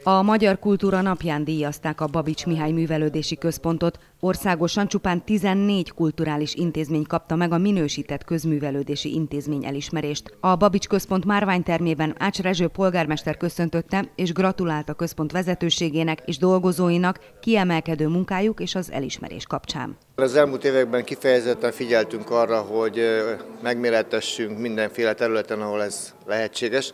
A Magyar Kultúra Napján díjazták a Babits Mihály Művelődési Központot. Országosan csupán 14 kulturális intézmény kapta meg a minősített közművelődési intézmény elismerést. A Babits Központ márványtermében Ács Rezső polgármester köszöntötte és gratulált a központ vezetőségének és dolgozóinak kiemelkedő munkájuk és az elismerés kapcsán. Az elmúlt években kifejezetten figyeltünk arra, hogy megméretessünk mindenféle területen, ahol ez lehetséges.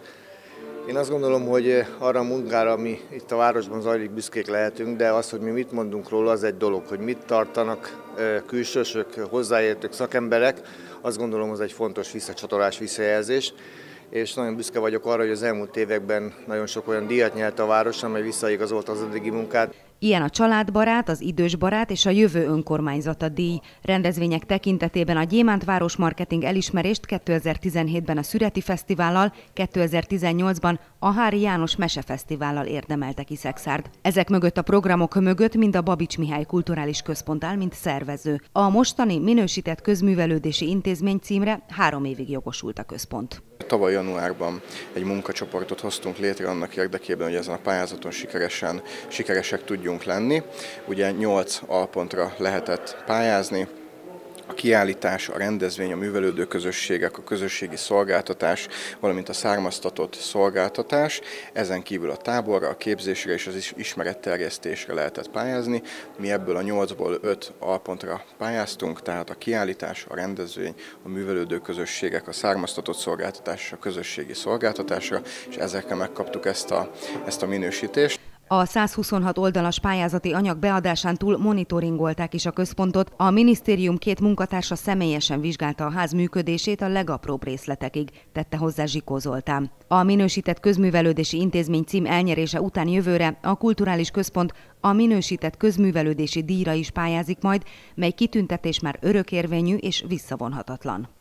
Én azt gondolom, hogy arra a munkára, ami itt a városban zajlik, büszkék lehetünk, de az, hogy mi mit mondunk róla, az egy dolog, hogy mit tartanak külsősök, hozzáértők, szakemberek, azt gondolom, az egy fontos visszacsatolás, visszajelzés. És nagyon büszke vagyok arra, hogy az elmúlt években nagyon sok olyan díjat nyert a város, amely visszaigazolta az addigi munkát. Ilyen a Családbarát, az Idősbarát és a Jövő Önkormányzata díj. Rendezvények tekintetében a Gyémánt Város Marketing elismerést 2017-ben a Szüreti Fesztivállal, 2018-ban a Háry János Mesefesztivállal érdemelte ki Szexárd. Ezek mögött a programok mögött mind a Babits Mihály Kulturális Központ áll, mint szervező. A mostani minősített közművelődési intézmény címre 3 évig jogosult a központ. Tavaly januárban egy munkacsoportot hoztunk létre annak érdekében, hogy ezen a pályázaton sikeresek tudjunk lenni. Ugye 8 alpontra lehetett pályázni. A kiállítás, a rendezvény, a művelődő közösségek, a közösségi szolgáltatás, valamint a származtatott szolgáltatás. Ezen kívül a táborra, a képzésre és az ismeretterjesztésre lehetett pályázni. Mi ebből a 8-ból 5 alpontra pályáztunk, tehát a kiállítás, a rendezvény, a művelődő közösségek, a származtatott szolgáltatás és a közösségi szolgáltatásra, és ezekre megkaptuk ezt a minősítést. A 126 oldalas pályázati anyag beadásán túl monitoringolták is a központot. A minisztérium 2 munkatársa személyesen vizsgálta a ház működését a legapróbb részletekig, tette hozzá Zsikó Zoltán. A minősített közművelődési intézmény cím elnyerése után jövőre a Kulturális Központ a minősített közművelődési díjra is pályázik majd, mely kitüntetés már örökérvényű és visszavonhatatlan.